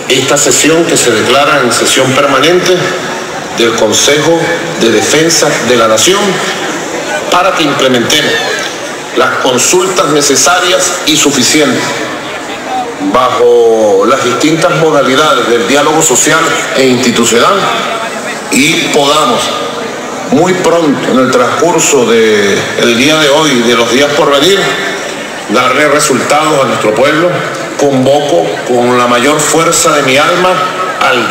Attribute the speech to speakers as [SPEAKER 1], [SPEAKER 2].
[SPEAKER 1] esta sesión que se declara en sesión permanente del Consejo de Defensa de la Nación para que implementemos las consultas necesarias y suficientes bajo las distintas modalidades del diálogo social e institucional y podamos muy pronto, en el transcurso del día de hoy y de los días por venir, darle resultados a nuestro pueblo. Convoco con la mayor fuerza de mi alma al